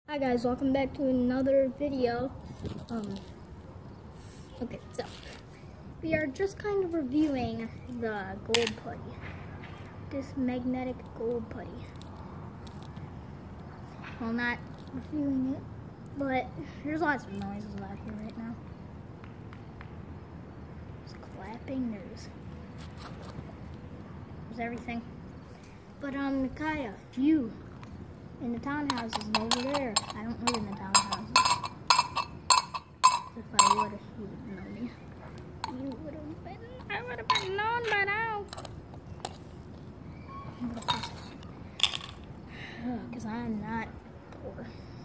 Hi guys, welcome back to another video. Okay, so we are just kind of reviewing the gold putty. This magnetic gold putty. Well, not reviewing it, but there's lots of noises out here right now. There's clapping, there's everything. But Nakaya, you in the townhouses over there. I don't live in the townhouses. If I would have, you would know me. You would have been. I would have been known by now. Because I'm not poor.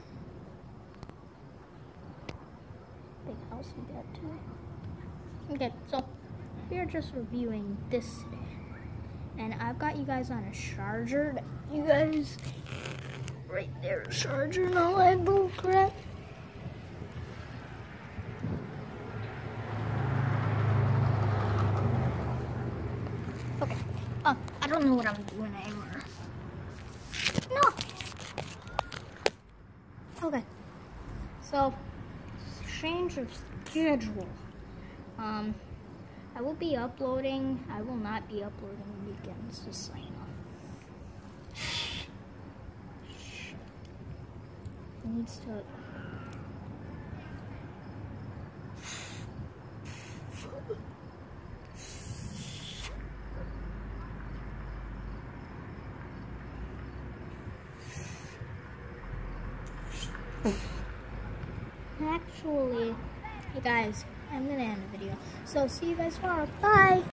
Big house we got too. Okay, so we are just reviewing this today. And I've got you guys on a charger. You guys, right there, charger and all that bull crap. Okay, I don't know what I'm doing anymore. No. Okay, so change of schedule. I will be uploading. I will not be uploading weekends, just so you know. It needs to. Actually, hey guys, I'm gonna end the video. So see you guys tomorrow. Bye.